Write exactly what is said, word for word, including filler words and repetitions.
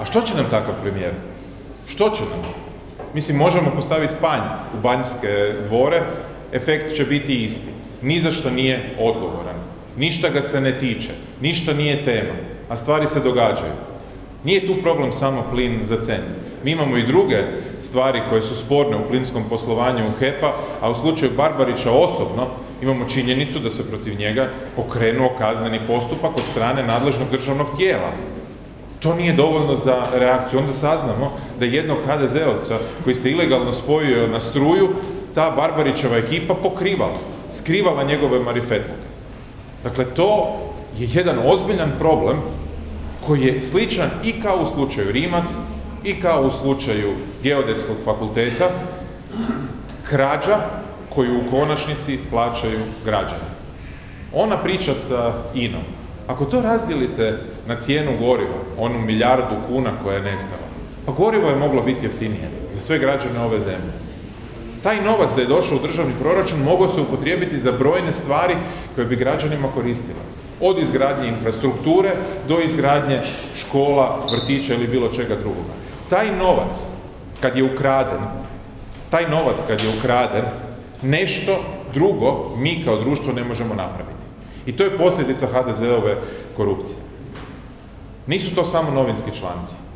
A što će nam takav premijer? Što će nam? Mislim, možemo postaviti panj u Banske dvore, efekt će biti isti. Ni za što nije odgovoran. Ništa ga se ne tiče. Ništa nije tema. A stvari se događaju. Nije tu problem samo plin za cent. Mi imamo i druge stvari koje su sporne u plinskom poslovanju u H E P-a, a u slučaju Barbarića osobno imamo činjenicu da se protiv njega pokrenuo kazneni postupak od strane nadležnog državnog tijela. To nije dovoljno za reakciju. Onda saznamo da jednog ha de zeovca koji se ilegalno spojio na struju, ta Barbarićeva ekipa pokrivala, skrivala njegove marifetluke. Dakle, to je jedan ozbiljan problem koji je sličan i kao u slučaju Rimac, i kao u slučaju Geodetskog fakulteta, krađa koju u konačnici plaćaju građani. Ona priča sa inom. Ako to razdijelite na cijenu goriva, onu milijardu kuna koja je nestala, pa gorivo je moglo biti jeftinije za sve građane ove zemlje. Taj novac da je došao u državni proračun mogao se upotrijebiti za brojne stvari koje bi građanima koristile. Od izgradnje infrastrukture do izgradnje škola, vrtića ili bilo čega drugoga. Taj novac, kad je ukraden, taj novac kad je ukraden, nešto drugo mi kao društvo ne možemo napraviti. I to je posljedica ha de zeove korupcije. Nisu to samo novinski članci.